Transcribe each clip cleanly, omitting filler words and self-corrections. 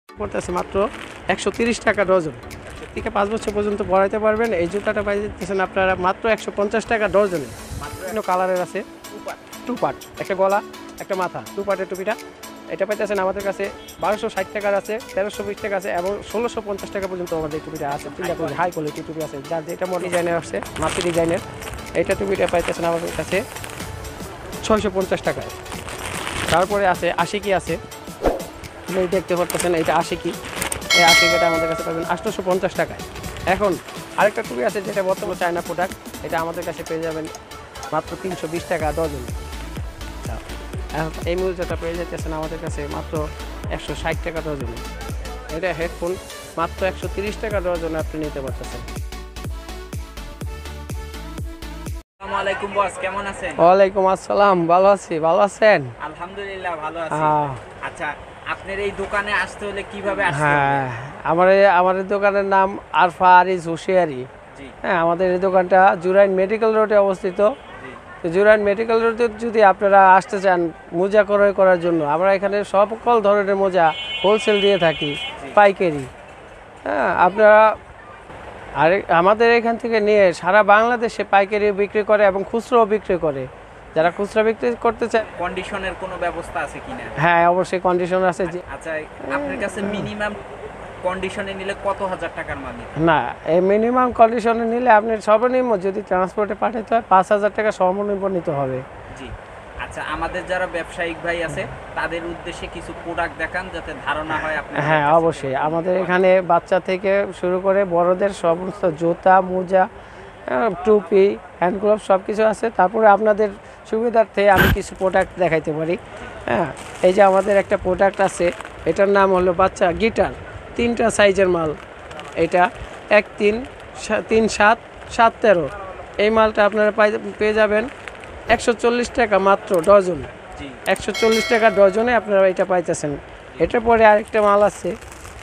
পড়তেছে মাত্র 130 টাকা ডজন। থেকে 5 বছর পর্যন্ত পরাইতে পারবেন। এই জুতাটা পাই যাচ্ছেন আপনারা মাত্র 150 টাকা ডজনে। বিভিন্ন কালারের আছে, টু পার্ট, একটা গলা একটা মাথা, টু পার্টের টুপিটা। এটা পাইতেছেন আমাদের কাছে 1260 টাকার আছে, 1320 টাকা আছে এবং 1650 টাকা পর্যন্ত আমাদের এই টুপিটা আছে। তিনটা হাই কোয়ালিটি টুপি আছে, যার যেটা ডিজাইনের আসছে মাতৃ ডিজাইনের। এইটা টুপিটা পাইতেছেন আমাদের কাছে 650 টাকায়। তারপরে আছে আশিকি আছে, এই দেখতে পাচ্ছেন এইটা আশিকি। এই আশিকিটা আমাদের কাছে পাবেন 850 টাকায়। এখন আরেকটা টুপি আছে যেটা বর্তমানে চায়না প্রোডাক্ট, এটা আমাদের কাছে পেয়ে যাবেন মাত্র 320 টাকা ডজন। এই মোজাটা পেয়ে যাচ্ছেন আমাদের কাছে মাত্র 160 টাকা ডজনে। এটা হেডফোন মাত্র 130 টাকা ডজনে আপনি নিতে পারতেছেন। আসসালামু আলাইকুম বস, কেমন আছেন? ওয়ালাইকুম আসসালাম, ভালো আছি। ভালো আছেন? আলহামদুলিল্লাহ ভালো আছি। আচ্ছা, আপনার এই দোকানে আসতে হলে কিভাবে আসতে হবে? হ্যাঁ, আমাদের দোকানের নাম আরফা আরিজ হুশিয়ারি। জি। হ্যাঁ, আমাদের এই দোকানটা জুরাইন মেডিকেল রোডে অবস্থিত। তো জুরাইন মেডিকেল রোডে যদি আপনারা আসতে চান মোজা ক্রয় করার জন্য, আমরা এখানে সকল ধরনের মোজা হোলসেল দিয়ে থাকি, পাইকারি। হ্যাঁ, আপনারা আমাদের এখান থেকে নিয়ে সারা বাংলাদেশে পাইকারি বিক্রি করে এবং খুচরোও বিক্রি করে। যারা খুচরা বিক্রি করতে চায়, কন্ডিশনের কোনো ব্যবস্থা আছে কিনা? হ্যাঁ অবশ্যই কন্ডিশন আছে। আচ্ছা, আপনার কাছে মিনিমাম কন্ডিশনে নিলে কত হাজার টাকার মাল নিতে? না, এই মিনিমাম কন্ডিশনে নিলে আপনি সর্বনিম্ন যদি ট্রান্সপোর্টে পাঠাতে হয় 5,000 টাকা সর্বনিম্ন নিতে হবে। জি। আচ্ছা, আমাদের যারা ব্যবসায়িক ভাই আছে তাদের উদ্দেশ্যে কিছু প্রোডাক্ট দেখান যাতে ধারণা হয় আপনার। হ্যাঁ অবশ্যই, আমাদের এখানে বাচ্চা থেকে শুরু করে বড়দের সমস্ত জুতা মোজা টুপি হ্যান্ড গ্লোভস সব কিছু আছে। তারপরে আপনাদের সুবিধার্থে আমি কিছু প্রোডাক্ট দেখাইতে পারি। হ্যাঁ, এই যে আমাদের একটা প্রোডাক্ট আছে, এটার নাম হলো বাচ্চা গিটার, 3টা সাইজের মাল। এটা 1, 3, 3, 7, 7, 13। এই মালটা আপনারা পেয়ে যাবেন 140 টাকা মাত্র ডজন। 140 টাকা ডজনে আপনারা এটা পাইতেছেন। এটার পরে আরেকটা মাল আছে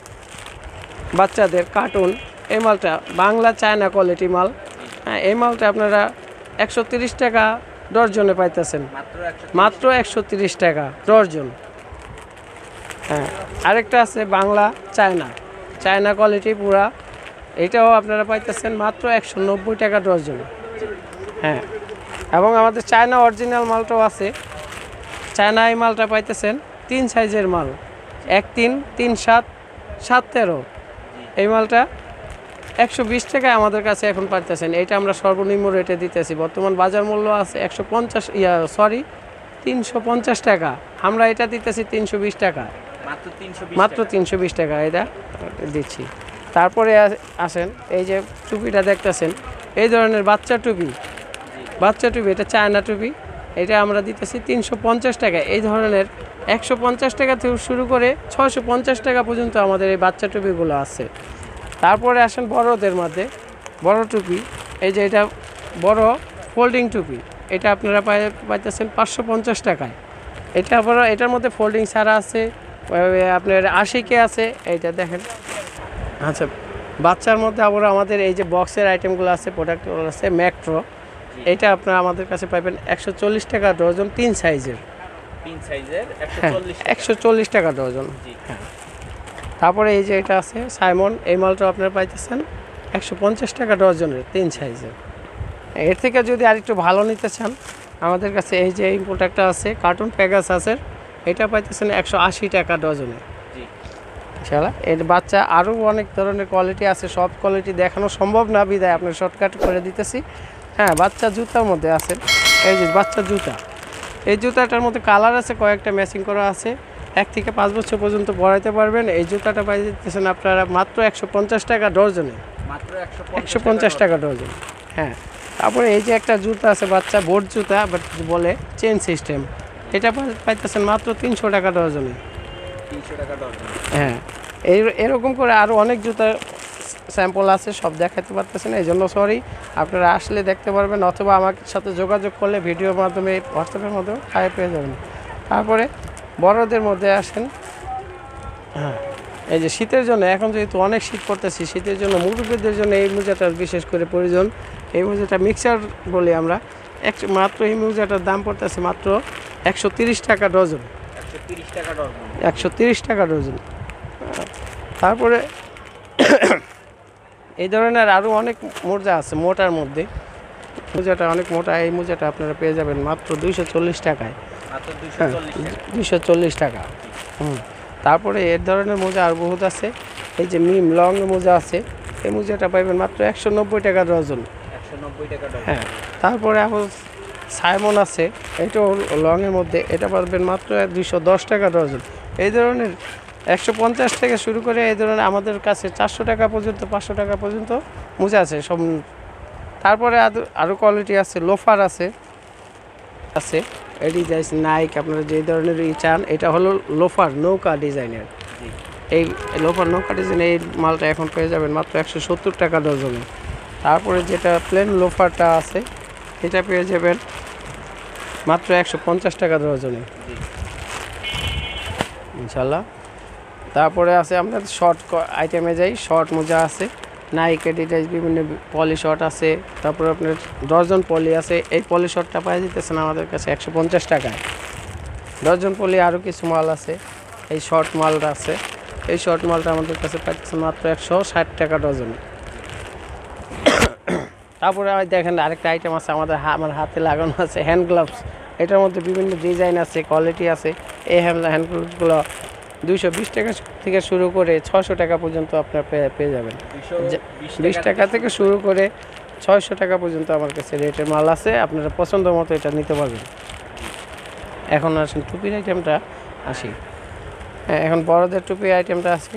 বাচ্চাদের কার্টুন, এই মালটা বাংলা চায়না কোয়ালিটি মাল। হ্যাঁ, এই মালটা আপনারা 130 টাকা ডজনে পাইতেছেন, মাত্র 130 টাকা ডজন। হ্যাঁ, আরেকটা আছে বাংলা চায়না কোয়ালিটি পুরা, এটাও আপনারা পাইতেছেন মাত্র 190 টাকা ডজন। হ্যাঁ, এবং আমাদের চায়না অরিজিনাল মালটাও আছে। চায়না এই মালটা পাইতেছেন 3 সাইজের মাল, 1, 3, 3, 7, 7, 13। এই মালটা 120 টাকায় আমাদের কাছে এখন পাইতেছেন। এটা আমরা সর্বনিম্ন রেটে দিতেছি। বর্তমান বাজার মূল্য আছে 350 টাকা, আমরা এটা দিতেছি 320 টাকা, মাত্র 320 টাকা এটা দিচ্ছি। তারপরে আসেন, এই যে টুপিটা দেখতেছেন, এই ধরনের বাচ্চা টুপি, এটা চায়না টুপি, এটা আমরা দিতেছি 350 টাকা। এই ধরনের 150 টাকা থেকে শুরু করে 650 টাকা পর্যন্ত আমাদের এই বাচ্চা টুপিগুলো আছে। তারপরে আসেন বড়দের মধ্যে বড় টুপি, এই যে এটা বড় ফোল্ডিং টুপি, এটা আপনারা পাইতেছেন 550 টাকায়। এটা আবার এটার মধ্যে ফোল্ডিং ছাড়া আছে, আপনার আশিকে আছে, এইটা দেখেন। আচ্ছা, বাচ্চার মধ্যে আবার আমাদের এই যে বক্সের আইটেমগুলো আছে, প্রোডাক্টগুলো আছে ম্যাক্রো, এটা আপনারা আমাদের কাছে পাবেন 140 টাকা ডজন, 3 সাইজের 140 টাকা ডজন। হ্যাঁ, তারপরে এই যে এটা আছে সাইমন, এই মালটা আপনারা পাইতেছেন 150 টাকা ডজনের, 3 সাইজের। এর থেকে যদি আরেকটু ভালো নিতে চান, আমাদের কাছে এই যে এই প্রোডাক্টটা আছে কার্টুন পেগাসাসের, এটা পাইতেছেন 180 টাকা ডজনে। ইনশাআল্লাহ এর বাচ্চা আরও অনেক ধরনের কোয়ালিটি আছে, সব কোয়ালিটি দেখানো সম্ভব না, বিদায় আপনার শর্টকাট করে দিতেছি। হ্যাঁ, বাচ্চা জুতার মধ্যে আছে, এই যে বাচ্চা জুতা, এই জুতাটার মধ্যে কালার আছে, কয়েকটা ম্যাচিং করা আছে। 1 থেকে 5 বছর পর্যন্ত পরাইতে পারবেন। এই জুতাটা পাই দিতেছেন আপনারা মাত্র 150 টাকা ডজনে, মাত্র 150 টাকা ডজন। হ্যাঁ, তারপরে এই যে একটা জুতা আছে বাচ্চা বোট জুতা, বাট বলে চেন সিস্টেম, এটা পাইতেছেন মাত্র 300 টাকা ডজনে। 300 টাকা ডজন। হ্যাঁ, এরকম করে আরও অনেক জুতার স্যাম্পল আছে, সব দেখাতে পারতেছেন, এই জন্য সরি। আপনারা আসলে দেখতে পারবেন, অথবা আমার সাথে যোগাযোগ করলে ভিডিওর মাধ্যমে, হোয়াটসঅ্যাপের মাধ্যমে পেয়ে যাবেন। তারপরে বড়দের মধ্যে আসেন। হ্যাঁ, এই যে শীতের জন্য, এখন যেহেতু অনেক শীত পড়তেছি, শীতের জন্য মুরব্বীদের জন্য এই মোজাটা বিশেষ করে প্রয়োজন। এই মোজাটা মিক্সার বলি আমরা, মাত্র এই মোজাটার দাম পড়তেছে মাত্র 130 টাকা ডজন। 130 টাকা ডজন। তারপরে এই ধরনের আরও অনেক মোজা আছে মোটার মধ্যে। মোজাটা অনেক মোটা, এই মোজাটা আপনারা পেয়ে যাবেন মাত্র 240 টাকায়। মাত্র হ্যাঁ 240 টাকা। তারপরে এর ধরনের মোজা আর বহুত আছে। এই যে মিম লং মোজা আছে, এই মোজাটা পাইবেন মাত্র 190 টাকা ডজন। 190 টাকা ডজন। হ্যাঁ তারপরে এখন সাইমন আছে, এটাও লংয়ের মধ্যে, এটা পাবেন মাত্র 210 টাকা ডজন। এই ধরনের 150 থেকে শুরু করে এই ধরনের আমাদের কাছে 400 টাকা পর্যন্ত 500 টাকা পর্যন্ত মোজা আছে সব। তারপরে আরও কোয়ালিটি আছে, লোফার আছে আছে এই ডিজাইন নাইক, আপনারা যে ধরনের চান। এটা হলো লোফার নৌকা ডিজাইনের। এই লোফার নৌকা ডিজাইন এই মালটা এখন পেয়ে যাবেন মাত্র 170 টাকা ডজনে। তারপরে যেটা প্লেন লোফারটা আছে এটা পেয়ে যাবেন মাত্র 150 টাকা ডজনে ইনশাল্লাহ। তারপরে আছে আমরা শর্ট আইটেমে যাই, শর্ট মোজা আছে নাইকের ডিজাইন, বিভিন্ন পলি শর্ট আছে। তারপরে আপনার ডজন পলি আছে, এই পলি শর্টটা পাওয়া যেতেছেন আমাদের কাছে 150 টাকায়। ডজন পলি আরও কিছু মাল আছে, এই শর্ট মালটা আছে, এই শর্ট মালটা আমাদের কাছে পাচ্ছেন মাত্র 160 টাকা ডজন। তারপরে দেখেন আরেকটা আইটেম আছে আমার হাতে লাগানো আছে হ্যান্ড গ্লাভস। এটার মধ্যে বিভিন্ন ডিজাইন আছে, কোয়ালিটি আছে। এই হ্যান্ড গ্লাভসগুলো 220 টাকা থেকে শুরু করে 600 টাকা পর্যন্ত আপনার পেয়ে যাবেন। 20 টাকা থেকে শুরু করে 600 টাকা পর্যন্ত আমার কাছে রেটের মাল আছে, আপনারা পছন্দ মতো এটা নিতে পারবেন। এখন আসেন টুপির আইটেমটা আসি। হ্যাঁ এখন বড়দের টুপির আইটেমটা আছে।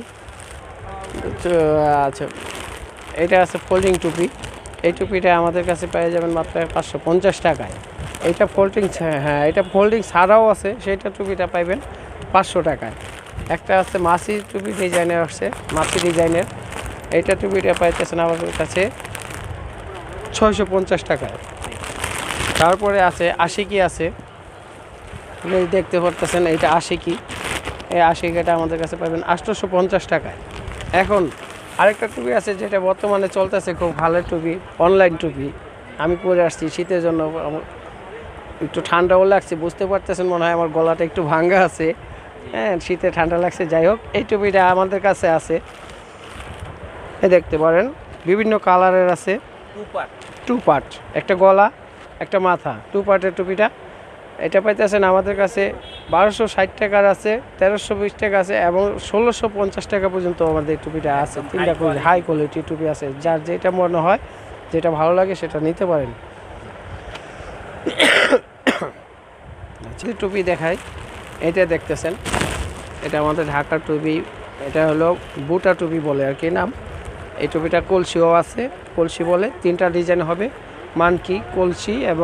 আচ্ছা এটা আছে ফোল্ডিং টুপি। এই টুপিটা আমাদের কাছে পেয়ে যাবেন মাত্র 550 টাকায়। এইটা ফোল্ডিং, হ্যাঁ এটা ফোল্ডিং ছাড়াও আছে, সেইটা টুপিটা পাইবেন 500 টাকায়। একটা আছে মাছি টুপি ডিজাইনের আসছে, মাছি ডিজাইনের, এইটা টুপিটা পাইতেছেন আমাদের কাছে 650 টাকায়। তারপরে আছে আশিকি আছে, দেখতে পারতেছেন এইটা আশিকি। এই আশিকিটা আমাদের কাছে পাবেন 850 টাকায়। এখন আরেকটা টুপি আছে যেটা বর্তমানে চলতেছে খুব ভালো টুপি, অনলাইন টুপি। আমি পরে আসছি শীতের জন্য, একটু ঠান্ডাও লাগছে, বুঝতে পারতেছেন মনে হয় আমার গলাটা একটু ভাঙ্গা আছে। হ্যাঁ শীতে ঠান্ডা লাগছে, যাই হোক এই টুপিটা আমাদের কাছে আছে, দেখতে পারেন বিভিন্ন কালারের আছে। টু পার্ট, একটা গলা একটা মাথা, টু পার্টের টুপিটা। এটা পাইতেছেন আমাদের কাছে 1260 টাকার আছে, 1320 টাকা আছে এবং 1650 টাকা পর্যন্ত আমাদের টুপিটা আছে। তিনটা হাই কোয়ালিটি টুপি আছে, যার যেটা মনে হয় যেটা ভালো লাগে সেটা নিতে পারেন। টুপি দেখাই, এটা দেখতেছেন এটা আমাদের ঢাকার টুপি, এটা হলো বুটা টুপি বলে আর কি নাম। এই টুপিটা কলসিও আছে, কলসি বলে, তিনটা ডিজাইন হবে, মানকি, কলসি এবং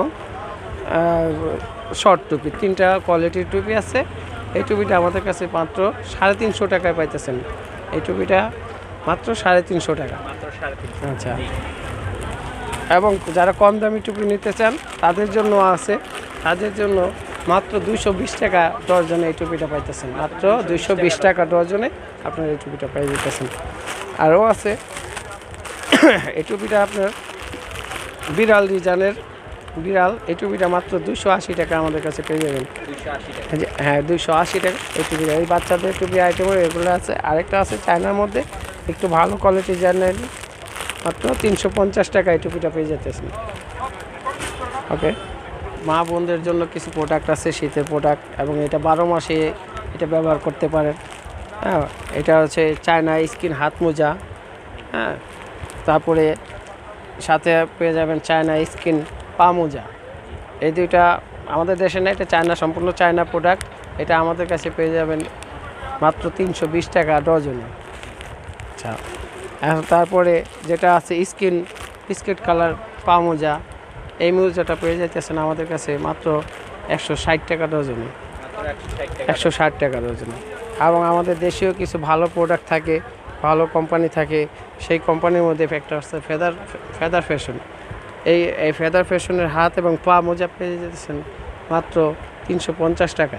শর্ট টুপি, তিনটা কোয়ালিটির টুপি আছে। এই টুপিটা আমাদের কাছে মাত্র 350 টাকায় পাইতেছেন। এই টুপিটা মাত্র 350 টাকা। আচ্ছা, এবং যারা কম দামি টুপি নিতে চান তাদের জন্য আছে, তাদের জন্য মাত্র 220 টাকা ডজনে এই টুপিটা পাইতেছেন। মাত্র 220 টাকা ডজনে আপনার এই টুপিটা পাই যেতেছেন। আরও আছে এই টুপিটা আপনার বিড়াল ডিজাইনের, বিড়াল, এই টুপিটা মাত্র 280 টাকা আমাদের কাছে পেয়ে যাবেন। হ্যাঁ 280 টাকা এই টুপিটা। এই বাচ্চাদের টুপি আইটেমের এগুলো আছে। আরেকটা আছে চায়নার মধ্যে, একটু ভালো কোয়ালিটির জার্নাল, মাত্র 350 টাকা এই টুপিটা পেয়ে যেতেছেন। ওকে, মা বোনদের জন্য কিছু প্রোডাক্ট আছে, শীতের প্রোডাক্ট, এবং এটা 12 মাসে এটা ব্যবহার করতে পারেন। হ্যাঁ এটা হচ্ছে চায়না স্কিন হাত মোজা। হ্যাঁ তারপরে সাথে পেয়ে যাবেন চায়না স্কিন পা মোজা। এই দুইটা আমাদের দেশে না, এটা চায়না, সম্পূর্ণ চায়না প্রোডাক্ট। এটা আমাদের কাছে পেয়ে যাবেন মাত্র 320 টাকা ডজনে। আচ্ছা, তারপরে যেটা আছে স্কিন বিস্কিট কালার পা মোজা, এই মোজাটা পেয়ে যাইতেছেন আমাদের কাছে মাত্র 160 টাকা ডজনে। 160 টাকা ডজনে। এবং আমাদের দেশেও কিছু ভালো প্রোডাক্ট থাকে, ভালো কোম্পানি থাকে, সেই কোম্পানির মধ্যে একটা আছে ফেদার ফ্যাশন। এই ফেদার ফ্যাশনের হাত এবং পা মোজা পেয়ে যেতেছেন মাত্র 350 টাকায়।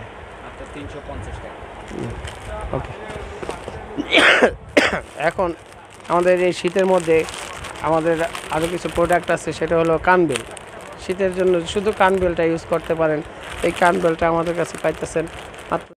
ওকে, এখন আমাদের এই শীতের মধ্যে আমাদের আরও কিছু প্রোডাক্ট আছে, সেটা হলো কানবেল। শীতের জন্য শুধু কানবেলটা ইউজ করতে পারেন। এই কানবেলটা আমাদের কাছে পাইতেছেন মাত্র